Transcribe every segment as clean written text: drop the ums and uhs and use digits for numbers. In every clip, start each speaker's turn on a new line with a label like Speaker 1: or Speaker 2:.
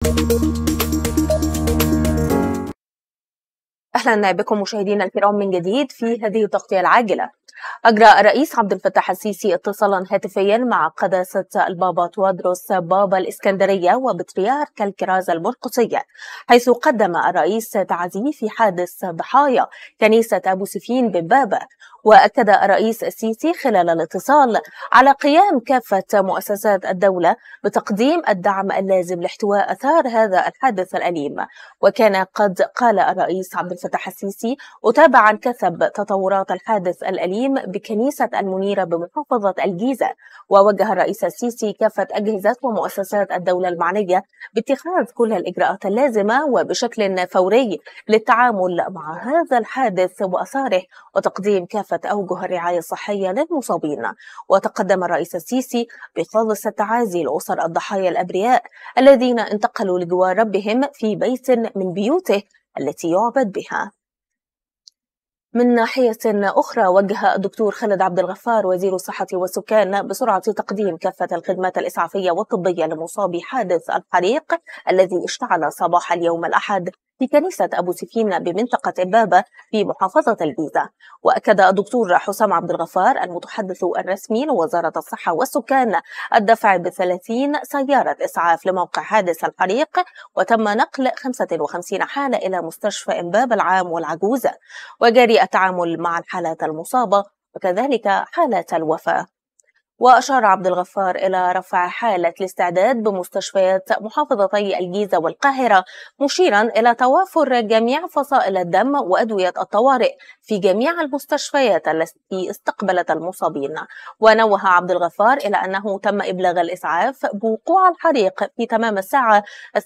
Speaker 1: أهلا بكم مشاهدينا الكرام من جديد في هذه التغطية العاجلة. أجرى الرئيس عبد الفتاح السيسي اتصالا هاتفيا مع قداسة البابا توادرس بابا الإسكندرية وبطريرك الكرازة المرقسية، حيث قدم الرئيس تعزيه في حادث ضحايا كنيسة أبو سفين ببابا. وأكد الرئيس السيسي خلال الاتصال على قيام كافة مؤسسات الدولة بتقديم الدعم اللازم لاحتواء آثار هذا الحادث الأليم. وكان قد قال الرئيس عبد الفتاح السيسي: أتابع عن كثب تطورات الحادث الأليم بكنيسة المنيرة بمحافظة الجيزة. ووجه الرئيس السيسي كافة أجهزة ومؤسسات الدولة المعنية باتخاذ كل الإجراءات اللازمة وبشكل فوري للتعامل مع هذا الحادث وآثاره وتقديم كافة أوجه الرعاية الصحية للمصابين. وتقدم الرئيس السيسي بخالص التعازي لأسر الضحايا الأبرياء الذين انتقلوا لجوار ربهم في بيت من بيوته التي يعبد بها. من ناحية أخرى، وجه الدكتور خالد عبد الغفار وزير الصحة والسكان بسرعة تقديم كافة الخدمات الإسعافية والطبية لمصابي حادث الحريق الذي اشتعل صباح اليوم الأحد في كنيسة أبو سفين بمنطقة إمبابة في محافظة الجيزة. وأكد الدكتور حسام عبد الغفار المتحدث الرسمي لوزارة الصحة والسكان الدفع ب30 سيارة إسعاف لموقع حادث الحريق، وتم نقل 55 حالة إلى مستشفى إمبابة العام والعجوزة، وجاري التعامل مع الحالات المصابة وكذلك حالة الوفاة. وأشار عبد الغفار إلى رفع حالة الاستعداد بمستشفيات محافظتي الجيزة والقاهرة، مشيرا إلى توافر جميع فصائل الدم وأدوية الطوارئ في جميع المستشفيات التي استقبلت المصابين. ونوه عبد الغفار إلى أنه تم إبلاغ الإسعاف بوقوع الحريق في تمام الساعة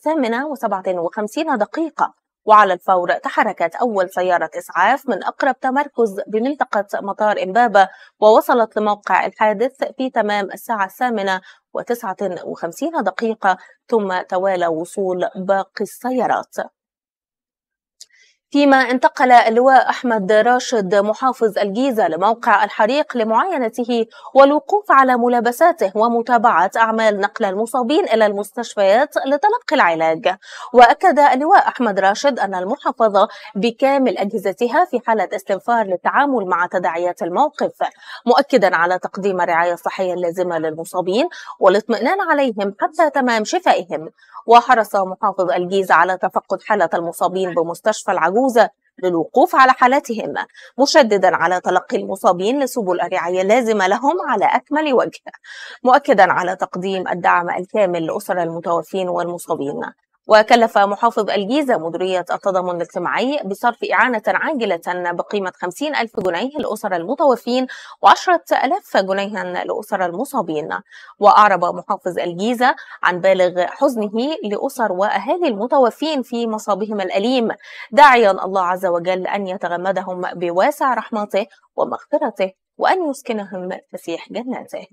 Speaker 1: 8:57، وعلى الفور تحركت أول سيارة إسعاف من أقرب تمركز بمنطقة مطار إمبابة، ووصلت لموقع الحادث في تمام الساعة 8:59، ثم توالى وصول باقي السيارات. فيما انتقل اللواء أحمد راشد محافظ الجيزة لموقع الحريق لمعاينته والوقوف على ملابساته ومتابعة أعمال نقل المصابين إلى المستشفيات لتلقي العلاج. وأكد اللواء أحمد راشد أن المحافظة بكامل أجهزتها في حالة استنفار للتعامل مع تداعيات الموقف، مؤكدا على تقديم الرعاية الصحية اللازمة للمصابين والاطمئنان عليهم حتى تمام شفائهم. وحرص محافظ الجيزة على تفقد حالة المصابين بمستشفى العجوزة للوقوف على حالتهم، مشددا على تلقي المصابين لسبل الرعاية اللازمة لهم على أكمل وجه، مؤكدا على تقديم الدعم الكامل لأسر المتوفين والمصابين. وكلف محافظ الجيزة مديرية التضامن الاجتماعي بصرف إعانة عاجلة بقيمة 50,000 جنيه لأسر المتوفين و10,000 جنيها لأسر المصابين. وأعرب محافظ الجيزة عن بالغ حزنه لأسر وأهالي المتوفين في مصابهم الأليم، داعيا الله عز وجل أن يتغمدهم بواسع رحمته ومغفرته وأن يسكنهم فسيح جناته.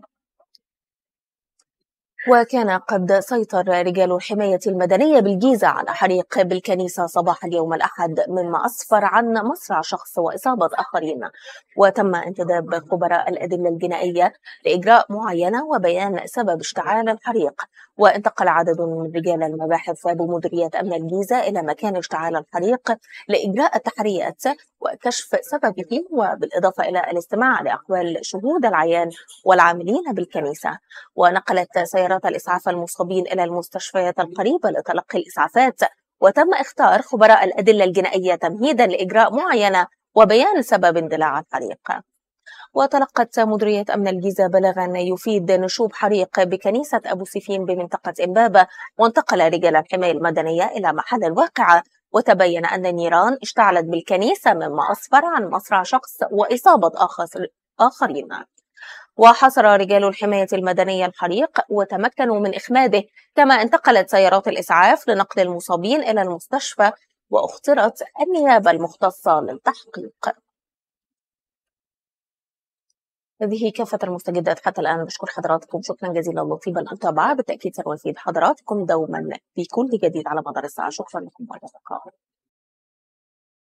Speaker 1: وكان قد سيطر رجال الحماية المدنية بالجيزة على حريق بالكنيسة صباح اليوم الأحد، مما أسفر عن مصرع شخص وإصابة آخرين. وتم انتداب خبراء الأدلة الجنائية لإجراء معاينة وبيان سبب اشتعال الحريق. وانتقل عدد من رجال المباحث بمديرية أمن الجيزة إلى مكان اشتعال الحريق لإجراء التحريات وكشف سببه، وبالإضافة إلى الاستماع لأقوال شهود العيان والعاملين بالكنيسة. ونقلت سيارات الإسعاف المصابين إلى المستشفيات القريبة لتلقي الإسعافات، وتم اختار خبراء الأدلة الجنائية تمهيدا لإجراء معاينة وبيان سبب اندلاع الحريق. وتلقت مديرية أمن الجيزة بلاغا يفيد نشوب حريق بكنيسة أبو سفين بمنطقة إمبابة، وانتقل رجال الحماية المدنية إلى محل الواقعة، وتبين أن النيران اشتعلت بالكنيسة مما أسفر عن مصرع شخص وإصابة آخرين. وحصر رجال الحماية المدنية الحريق وتمكنوا من إخماده، كما انتقلت سيارات الإسعاف لنقل المصابين إلى المستشفى، واخترت النيابة المختصة للتحقيق. هذه كافة المستجدات حتى الآن. بشكر حضراتكم شكرا جزيلا لطيبا المتابعة، بالتأكيد سنفيد حضراتكم دوما في كل جديد على مدار الساعة. شكرا لكم والى اللقاء.